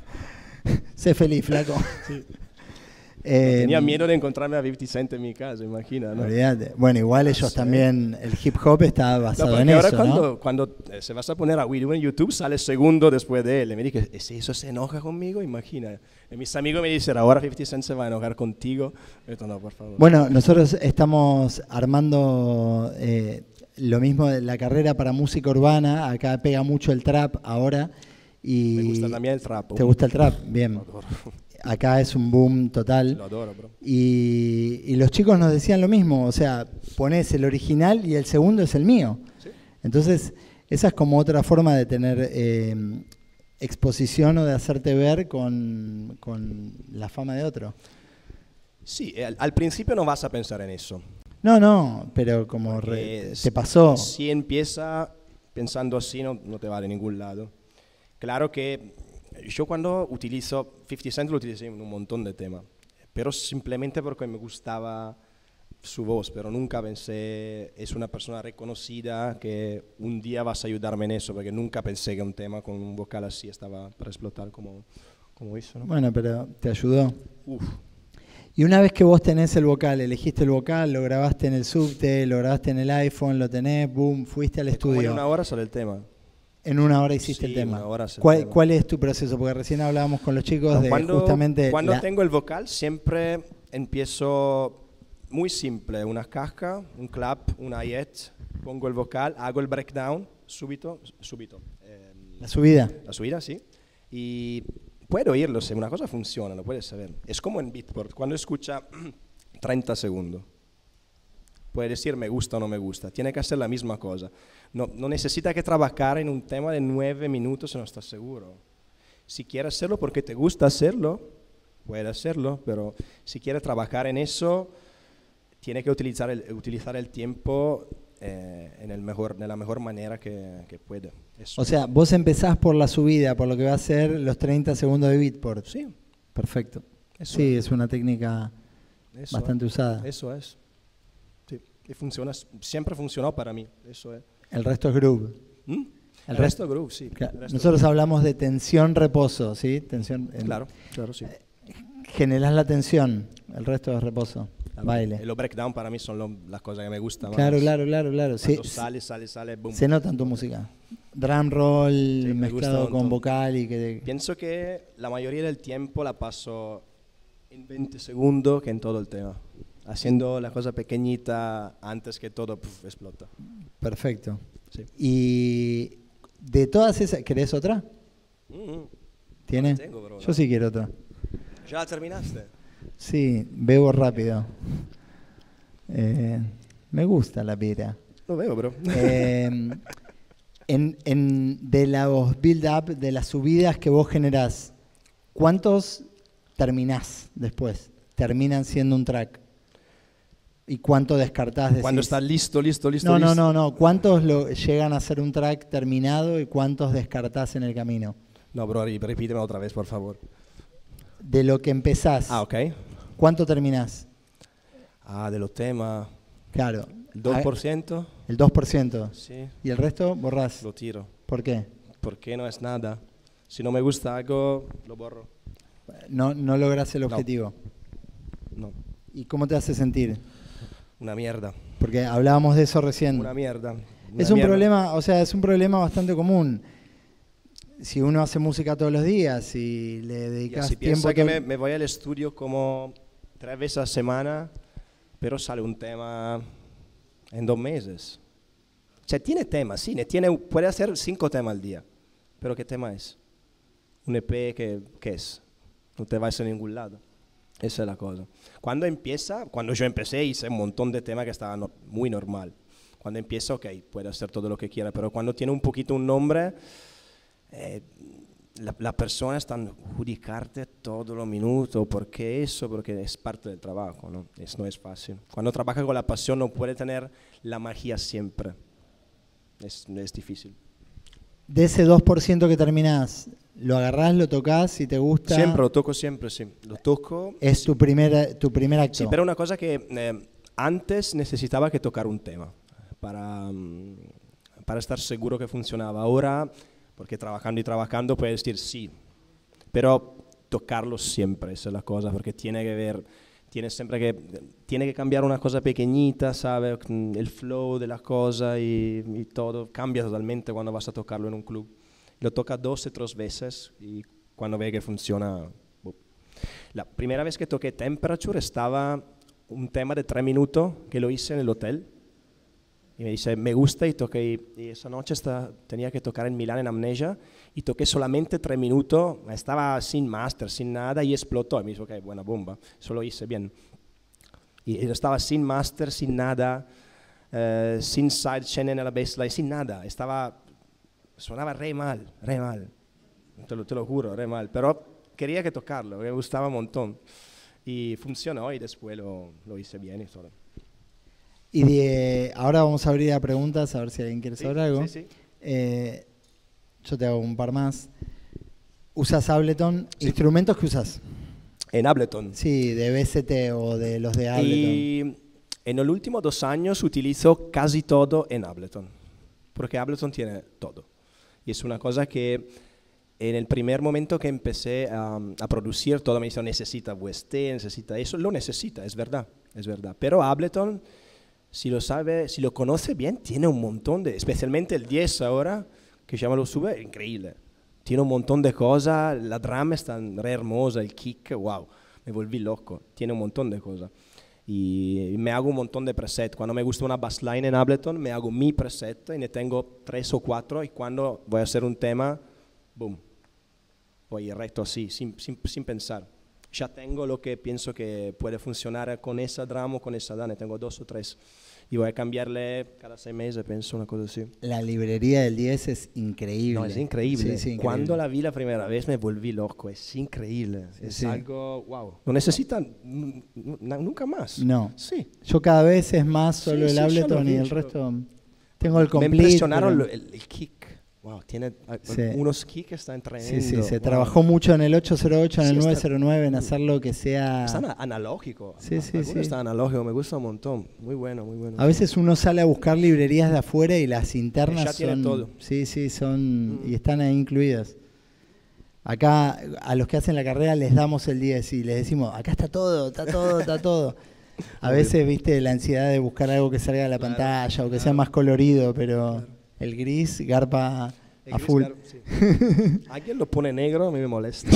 Sé feliz, flaco. Sí. Eh, Tenía miedo de encontrarme a cincuenta Cent en mi casa, imagina, ¿no? Olvídate. Bueno, igual ellos Sí. también, el hip hop está basado No, en ahora eso, cuando, ¿no? cuando eh, se vas a poner a Widow en YouTube, sale segundo después de él. Y me dije, ¿es eso se enoja conmigo? Imagina. Y mis amigos me dicen, ahora cincuenta Cent se va a enojar contigo. Esto no, por favor. Bueno, nosotros estamos armando eh, lo mismo de la carrera para música urbana. Acá pega mucho el trap ahora. Y Me gusta también el trap. ¿Te gusta el trap? Bien. Lo adoro. Acá es un boom total. Lo adoro, bro. Y, y los chicos nos decían lo mismo, o sea, ponés el original y el segundo es el mío. ¿Sí? Entonces, esa es como otra forma de tener eh, exposición o de hacerte ver con, con la fama de otro. Sí, al, al principio no vas a pensar en eso. No, no, pero como re, Es- te pasó. Si empieza pensando así, no, no te va de ningún lado. Claro que yo cuando utilizo cincuenta Cent lo utilicé en un montón de temas, pero simplemente porque me gustaba su voz, pero nunca pensé, es una persona reconocida que un día vas a ayudarme en eso, porque nunca pensé que un tema con un vocal así estaba para explotar como, como hizo, ¿no? Bueno, pero te ayudó. Uf. Y una vez que vos tenés el vocal, elegiste el vocal, lo grabaste en el subte, lo grabaste en el iPhone, lo tenés, boom, fuiste al Como en estudio. una hora sale el tema. En una hora hiciste Sí, el tema. una hora hace el ¿Cuál, tema. ¿Cuál es tu proceso? Porque recién hablábamos con los chicos No, de cuando justamente... cuando la- tengo el vocal siempre empiezo muy simple, una caja, un clap, una hi-hat, pongo el vocal, hago el breakdown, súbito, súbito. eh, la subida. la subida, sí. Y puedo oírlo, si una cosa funciona, lo puedes saber. Es como en Beatport, cuando escucha treinta segundos. puede decir me gusta o no me gusta, tiene que hacer la misma cosa. No, no necesita que trabajar en un tema de nueve minutos si no estás seguro. Si quieres hacerlo porque te gusta hacerlo, puede hacerlo, pero si quiere trabajar en eso, tiene que utilizar el, utilizar el tiempo eh, en, el mejor, de la mejor manera que, que puede. Eso. O sea, vos empezás por la subida, por lo que va a ser los treinta segundos de beatport. Sí. Perfecto. Eso sí, es. es una técnica eso bastante es. usada. Eso es. Sí. Y funciona, siempre funcionó para mí. Eso es. El resto es groove. ¿Mm? El, el resto, resto groove, sí. Claro, resto nosotros groove. hablamos de tensión-reposo, ¿sí? Tensión. En, Claro, claro, sí. Generás la tensión, el resto es reposo, Claro. baile. Y los breakdown para mí son lo, las cosas que me gustan Claro, más. claro, claro, claro. Sí, Cuando sale, sale, sale, boom. se nota en tu música. Drum roll Sí, me gusta mezclado un con montón. vocal y que... Pienso que la mayoría del tiempo la paso en veinte segundos que en todo el tema. Haciendo la cosa pequeñita antes que todo puf, explota. Perfecto. Sí. Y de todas esas, ¿querés otra? Mm, ¿Tiene? no la tengo, bro, Yo no. sí quiero otra. ¿Ya la terminaste? Sí, bebo rápido. Eh, me gusta la pira. Lo veo, bro. Eh, en, en, de los build-up, de las subidas que vos generás, ¿cuántos terminás después? ¿Terminan siendo un track? ¿Y cuánto descartás? Decís? Cuando está listo, listo, listo, No, listo. no, no, no. ¿Cuántos lo, llegan a ser un track terminado y cuántos descartás en el camino? No, bro, repíteme otra vez, por favor. De lo que empezás, Ah, ok. ¿cuánto terminás? Ah, de los temas. Claro. ¿El dos por ciento? El dos por ciento. Sí, ¿Y el resto borrás? lo tiro. ¿Por qué? Porque no es nada. Si no me gusta algo, lo borro. No, no lográs el No. objetivo. No, ¿Y cómo te hace sentir? una mierda. Porque hablábamos de eso recién. Una mierda. Una es un mierda. problema, o sea, es un problema bastante común. Si uno hace música todos los días y le Y dedicas así tiempo piensa que todo- me, me voy al estudio como tres veces a la semana, pero sale un tema en dos meses. O sea, tiene temas, sí, ne tiene, puede hacer cinco temas al día. Pero ¿qué tema es? Un E P que, ¿qué es? No te vas a ningún lado. Esa es la cosa. Cuando empieza, cuando yo empecé hice un montón de temas que estaban no, muy normal. Cuando empieza, ok, puede hacer todo lo que quiera, pero cuando tiene un poquito un nombre, eh, la, la persona está en judicarte todos los minutos. ¿Por qué eso? Porque es parte del trabajo, ¿no? Es, no es fácil. Cuando trabaja con la pasión no puede tener la magia siempre. Es, es difícil. De ese dos por ciento que terminás, ¿lo agarrás, lo tocas si te gusta? Siempre, lo toco siempre, sí. Lo toco. Es tu primer, tu primer acto. Sí, pero una cosa que eh, antes necesitaba que tocar un tema para, um, para estar seguro que funcionaba. Ahora, porque trabajando y trabajando, puedes decir sí, pero tocarlo siempre, esa es la cosa, porque tiene que ver, tiene siempre que, tiene que cambiar una cosa pequeñita, ¿sabes? El flow de la cosa y, y todo cambia totalmente cuando vas a tocarlo en un club. Lo toca dos o tres veces y cuando ve que funciona... Boop. La primera vez que toqué Temperature estaba un tema de tres minutos que lo hice en el hotel y me dice, me gusta y toqué, y esa noche está, tenía que tocar en Milán en Amnesia y toqué solamente tres minutos, estaba sin máster, sin nada y explotó y me dijo, ok, buena bomba, eso lo hice bien. Y, y estaba sin máster, sin nada, eh, sin sidechain en la bassline, sin nada, estaba, sonaba re mal, re mal, te lo, te lo juro, re mal, pero quería que tocarlo, me gustaba un montón y funcionó y después lo, lo hice bien y todo. Y de, ahora vamos a abrir a preguntas, a ver si alguien quiere saber Sí, algo. sí, sí. Eh, yo te hago un par más. ¿Usas Ableton? Sí. ¿Instrumentos que usas? En Ableton. Sí, de B S T o de los de Ableton. Y en los últimos dos años utilizo casi todo en Ableton, porque Ableton tiene todo. Y es una cosa que en el primer momento que empecé a, a producir, todo me dice, necesita V S T, necesita eso, lo necesita, es verdad, es verdad. Pero Ableton, si lo sabe, si lo conoce bien, tiene un montón de, especialmente el diez ahora, que ya me lo sube, increíble. Tiene un montón de cosas, la drum está re hermosa, el kick, wow, me volví loco, tiene un montón de cosas. Y, y me hago un montón de presets. Cuando me gusta una bassline en Ableton, me hago mi preset y ne tengo tres o cuatro y cuando voy a hacer un tema, boom, voy recto así, sin, sin, sin pensar. ya tengo lo que pienso que puede funcionar con esa drum o con esa dana, tengo dos o tres. Y voy a cambiarle cada seis meses, pienso, una cosa así. La librería del diez es increíble. No, es increíble. Sí, sí, increíble. Cuando la vi la primera vez me volví loco, es increíble. Sí, es sí. algo, wow. No necesitan nunca más. No. Sí. Yo cada vez es más solo sí, el sí, Ableton y el resto... Tengo el complete. Me impresionaron pero... el, el kick. Wow, tiene sí. unos kicks que están tremendos. Sí, sí, se wow. trabajó mucho en el ocho cero ocho, en sí, el está, nueve cero nueve, en hacerlo que sea... Está analógico. Sí, sí, sí. Está analógico, me gusta un montón. Muy bueno, muy bueno. A veces uno sale a buscar librerías de afuera y las internas ya son... tiene todo. Sí, sí, son... Mm. Y están ahí incluidas. Acá, a los que hacen la carrera les damos el diez y les decimos, acá está todo, está todo, está todo. A veces, viste, la ansiedad de buscar algo que salga de la claro, pantalla o que claro. sea más colorido, pero claro. el gris garpa el a gris full. Gar sí. Alguien lo pone negro, a mí me molesta.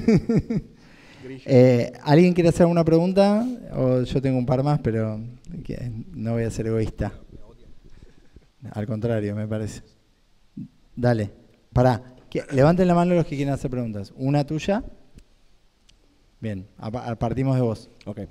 eh, ¿Alguien quiere hacer alguna pregunta? O yo tengo un par más, pero no voy a ser egoísta. Al contrario, me parece. Dale, pará. Levanten la mano los que quieran hacer preguntas. ¿Una tuya? Bien, partimos de vos. Ok.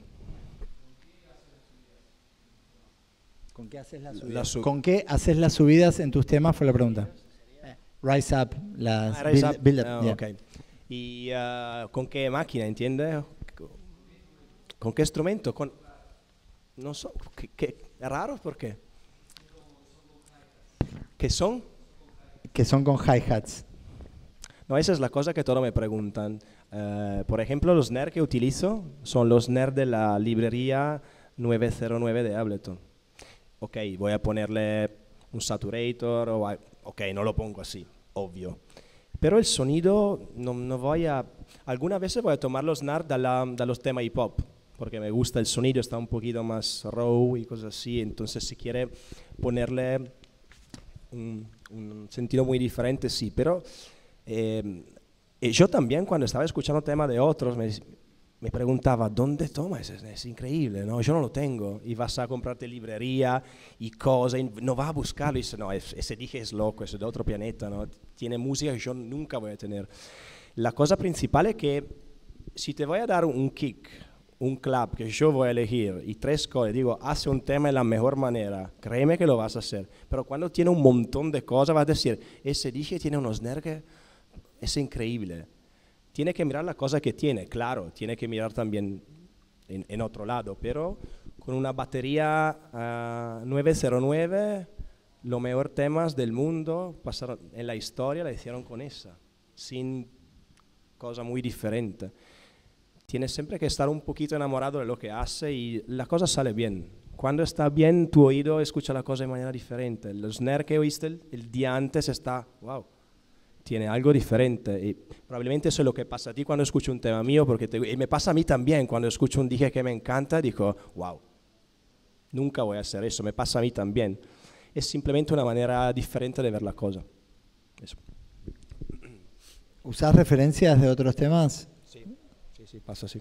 ¿Con qué haces las subidas? La sub ¿Con qué haces las subidas en tus temas? Fue la pregunta. Rise Up, las ah, rise build, up. build up. Oh, yeah. Okay. ¿Y uh, con qué máquina, entiendes? ¿Con qué instrumento? Con no sé, ¿qué, qué? ¿Es raro? ¿Por qué? ¿Qué son? Que son con hi-hats. No, esa es la cosa que todos me preguntan. Uh, por ejemplo, los snare que utilizo son los snare de la librería nueve cero nueve de Ableton. Ok, voy a ponerle un saturator, o, ok, no lo pongo así, obvio. Pero el sonido, no, no voy a... Algunas veces voy a tomar los snare de, la, de los temas hip hop, porque me gusta el sonido, está un poquito más raw y cosas así. Entonces, si quiere ponerle un, un sentido muy diferente, sí. Pero eh, yo también, cuando estaba escuchando temas de otros, me, me preguntaba, ¿dónde tomas? Es, es increíble, ¿no? Yo no lo tengo. Y vas a comprarte librería y cosas, y no vas a buscarlo. Y dice, no, ese dije es loco, es de otro planeta, ¿no? Tiene música que yo nunca voy a tener. La cosa principal es que si te voy a dar un kick, un clap que yo voy a elegir y tres cosas, digo, hace un tema de la mejor manera, créeme que lo vas a hacer. Pero cuando tiene un montón de cosas, vas a decir, ese dije tiene unos snare que es increíble. Tiene que mirar la cosa que tiene, claro, tiene que mirar también en, en otro lado, pero con una batería uh, nueve cero nueve, los mejores temas del mundo pasaron en la historia, la hicieron con esa, sin cosa muy diferente. Tienes siempre que estar un poquito enamorado de lo que hace y la cosa sale bien. Cuando está bien, tu oído escucha la cosa de manera diferente. El snare que oíste el, el día antes está, wow, tiene algo diferente. Y probablemente eso es lo que pasa a ti cuando escucho un tema mío, porque te, y me pasa a mí también cuando escucho un dije que me encanta, digo, wow, nunca voy a hacer eso, me pasa a mí también. Es simplemente una manera diferente de ver la cosa. Eso. ¿Usás referencias de otros temas? Sí, sí, sí, pasa así.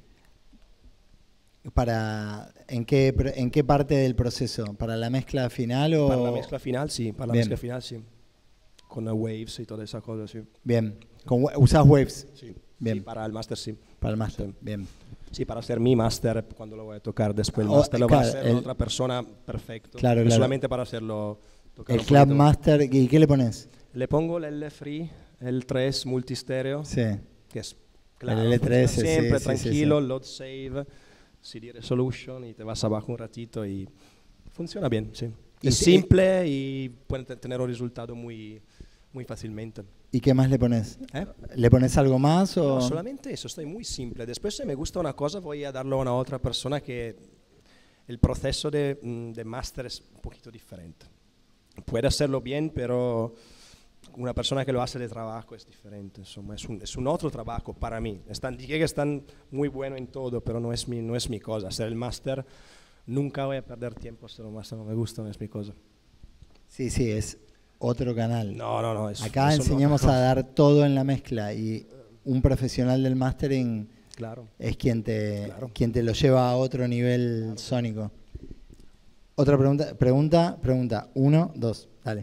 Para, ¿en qué, ¿En qué parte del proceso? ¿Para la mezcla final o...? Para la mezcla final, sí, para la Bien. mezcla final, sí. Con las waves y toda esa cosa, sí. Bien. Con, ¿usás waves? Sí. Bien. Sí, para el máster, sí. Para el máster, sí. Bien. Sí, para hacer mi máster, cuando lo voy a tocar después el oh, máster, lo claro, va a hacer el, otra persona, perfecto. Claro, claro. Solamente para hacerlo... El Club Master, ¿y qué le pones? Le pongo el L Free, el tres multistereo, sí. que es claro, el L tres, siempre sí, tranquilo, sí, sí. load save, C D resolution y te vas abajo un ratito y funciona bien, sí. Y es simple y puede tener un resultado muy, muy fácilmente. ¿Y qué más le pones? ¿Eh? ¿Le pones algo más? O? No, solamente eso, estoy muy simple. Después si me gusta una cosa voy a darlo a una otra persona que el proceso de, de máster es un poquito diferente. Puede hacerlo bien, pero una persona que lo hace de trabajo es diferente. Insomma, es, un, es un otro trabajo para mí. Están, dije que están muy buenos en todo, pero no es mi, no es mi cosa. Hacer el máster, nunca voy a perder tiempo. Hacer un máster no me gusta, no es mi cosa. Sí, sí, es otro canal. No, no, no. Es, Acá es enseñamos a dar todo en la mezcla y un profesional del mastering claro. es quien te, claro. quien te lo lleva a otro nivel claro. sónico. Otra pregunta, pregunta, pregunta. Uno, dos, dale.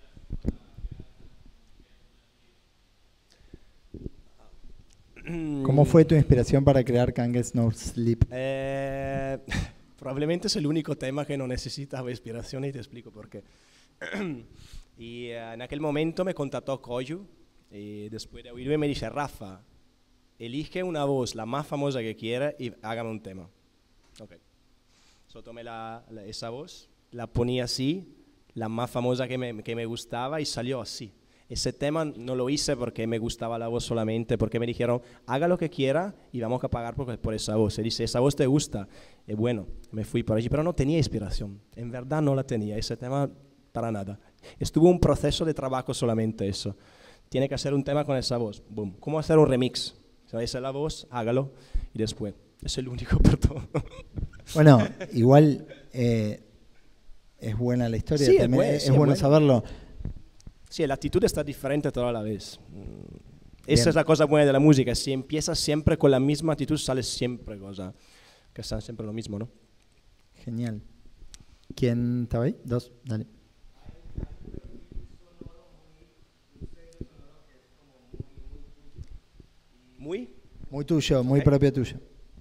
¿Cómo ¿Cómo fue tu inspiración para crear Can't Get No Sleep? Eh, probablemente es el único tema que no necesitaba inspiración y te explico por qué. Y uh, en aquel momento me contactó Koyu y después de oírme me dice, Rafa, elige una voz, la más famosa que quieras y hágame un tema. Ok. So tomé la, la, esa voz, la ponía así, la más famosa que me, que me gustaba y salió así. Ese tema no lo hice porque me gustaba la voz solamente, porque me dijeron, haga lo que quiera y vamos a pagar por, por esa voz. Y dice, esa voz te gusta. Y bueno, me fui por allí, pero no tenía inspiración. En verdad no la tenía, ese tema para nada. Estuvo un proceso de trabajo solamente eso. Tiene que hacer un tema con esa voz. Boom. ¿Cómo hacer un remix? Si esa es la voz, hágalo y después. Es el único, perdón. Bueno, igual eh, es buena la historia, sí, también es, buen, es, sí, es bueno es saberlo. Sí, la actitud está diferente toda la vez. Esa Bien. Es la cosa buena de la música. Si empiezas siempre con la misma actitud, sale siempre cosa, que está siempre lo mismo, ¿no? Genial. ¿Quién estaba ahí? Dos, dale. Muy, muy tuyo, muy okay. propio tuyo.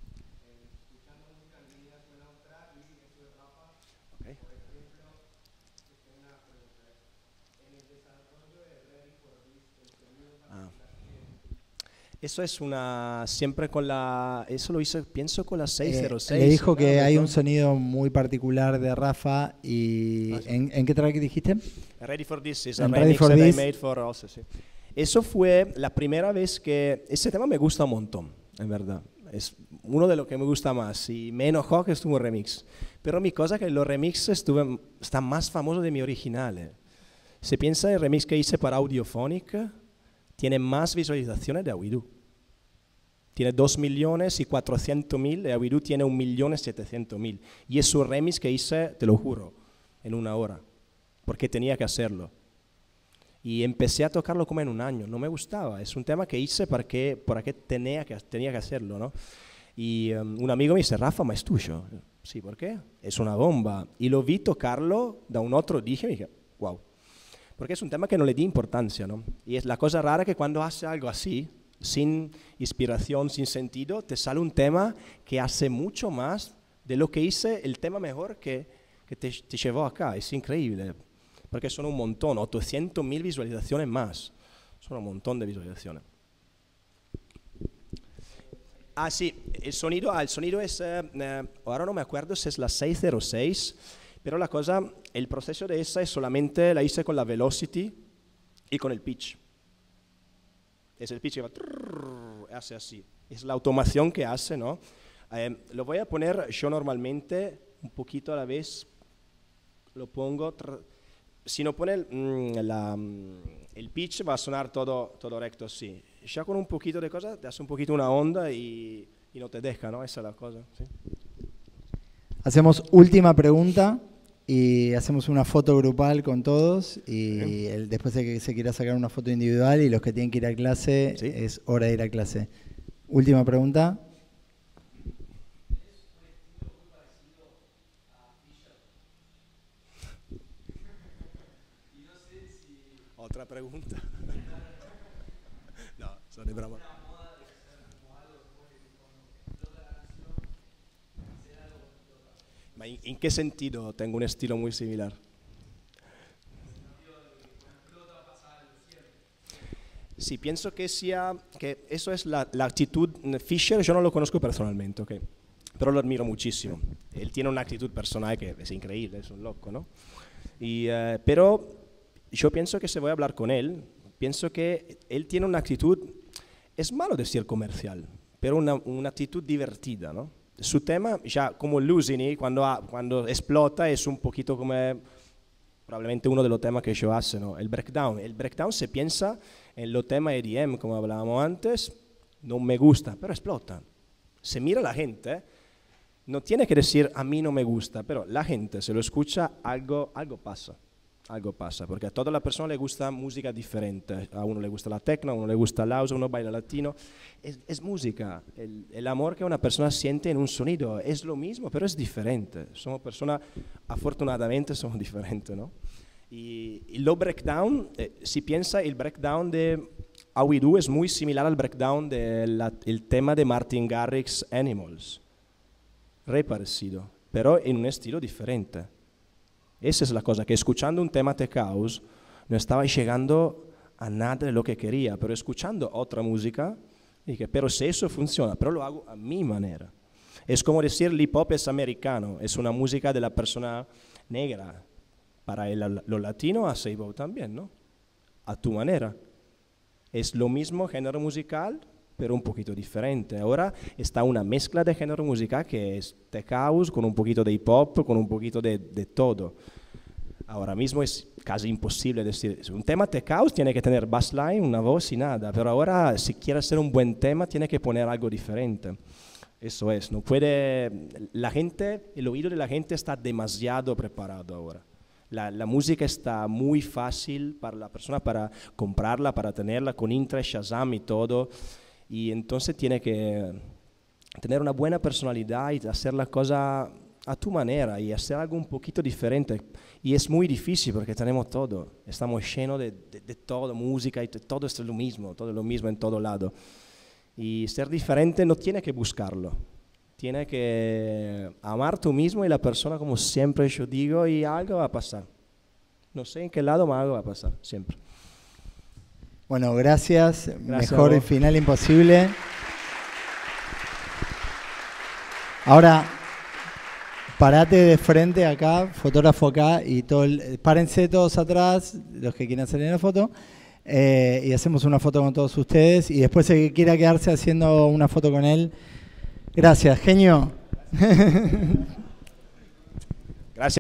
Eso es una, siempre con la, eso lo hice, pienso con la seiscientos seis. Eh, le dijo ¿no? que hay un sonido muy particular de Rafa y ah, sí. ¿en, ¿en qué track dijiste? Ready for This, es a remix that I made for also, sí. Eso fue la primera vez que, ese tema me gusta un montón, en verdad. Es uno de los que me gusta más y me enojó que estuvo un remix. Pero mi cosa es que los remixes estuve, están más famosos de mi original. Eh. Se piensa el remix que hice para Audiophonic, tiene más visualizaciones de Awidu. Tiene dos millones y cuatrocientos mil, y Awidu tiene un millón y setecientos mil. Y es un remix que hice, te lo juro, en una hora, porque tenía que hacerlo. Y empecé a tocarlo como en un año, no me gustaba, es un tema que hice porque, porque tenía, que, tenía que hacerlo, ¿no? Y um, un amigo me dice, Rafa, ma es tuyo. Sí, ¿por qué? Es una bomba. Y lo vi tocarlo da un otro dije, y dije, wow. Porque es un tema que no le di importancia, ¿no? Y es la cosa rara que cuando hace algo así, sin inspiración, sin sentido, te sale un tema que hace mucho más de lo que hice el tema mejor que, que te, te llevó acá. Es increíble, porque son un montón, ochocientos mil visualizaciones más. Son un montón de visualizaciones. Ah, sí, el sonido, ah, el sonido es, eh, eh, ahora no me acuerdo si es la seiscientos seis, pero la cosa, el proceso de esa es solamente, la hice con la velocity y con el pitch. Es el pitch que va, trrr, hace así. Es la automación que hace, ¿no? Eh, lo voy a poner yo normalmente un poquito a la vez. Lo pongo. Trrr. Si no pone el, mm, la, el pitch va a sonar todo, todo recto así. Ya con un poquito de cosa te hace un poquito una onda y, y no te deja, ¿no? Esa es la cosa. ¿Sí? Hacemos última pregunta. Y hacemos una foto grupal con todos y el, después de que se quiera sacar una foto individual y los que tienen que ir a clase, ¿sí? Es hora de ir a clase. Última pregunta. Otra pregunta. No, sono de broma. ¿En qué sentido tengo un estilo muy similar? Sí, pienso que sea, que eso es la, la actitud. Fisher yo no lo conozco personalmente, okay, pero lo admiro muchísimo. Él tiene una actitud personal que es increíble, es un loco, ¿no? Y, uh, pero yo pienso que si voy a hablar con él, pienso que él tiene una actitud, es malo decir comercial, pero una, una actitud divertida, ¿no? Su tema, ya como Lusini, cuando, ha, cuando explota, es un poquito como probablemente uno de los temas que yo hace, ¿no? El breakdown. El breakdown se piensa en los temas E D M, como hablábamos antes, no me gusta, pero explota. Se mira la gente, ¿eh? No tiene que decir a mí no me gusta, pero la gente se lo escucha, algo, algo pasa. Algo pasa, porque a todas las personas le gusta música diferente. A uno le gusta la techno, a uno le gusta el house, a uno baila latino. Es, es música. El, el amor que una persona siente en un sonido es lo mismo, pero es diferente. Somos personas, afortunadamente, somos diferentes, ¿no? Y, y lo breakdown, eh, si piensa el breakdown de How We Do es muy similar al breakdown del tema de Martin Garrix, Animals. Re parecido, pero en un estilo diferente. Esa es la cosa, que escuchando un tema tech house no estaba llegando a nada de lo que quería, pero escuchando otra música, dije, pero si eso funciona, pero lo hago a mi manera. Es como decir, el hip hop es americano, es una música de la persona negra. Para el, lo latino, a Seibo también, ¿no? A tu manera. Es lo mismo género musical, pero un poquito diferente. Ahora está una mezcla de género musical que es tech house, con un poquito de hip hop, con un poquito de, de todo. Ahora mismo es casi imposible decir, un tema tech house tiene que tener bassline, una voz y nada, pero ahora si quiere hacer un buen tema tiene que poner algo diferente. Eso es, no puede, la gente, el oído de la gente está demasiado preparado ahora. La, la música está muy fácil para la persona para comprarla, para tenerla con Interest, Shazam y todo, y entonces tiene que tener una buena personalidad y hacer la cosa a tu manera y hacer algo un poquito diferente. Y es muy difícil porque tenemos todo, estamos llenos de, de, de todo, música y todo es lo mismo, todo lo mismo en todo lado. Y ser diferente no tiene que buscarlo, tiene que amar tú mismo y la persona como siempre yo digo y algo va a pasar. No sé en qué lado, pero algo va a pasar, siempre. Bueno, gracias, gracias mejor final imposible. Ahora, parate de frente acá, fotógrafo acá, y todo el, párense todos atrás, los que quieran salir en la foto, eh, y hacemos una foto con todos ustedes, y después el que quiera quedarse haciendo una foto con él. Gracias, genio.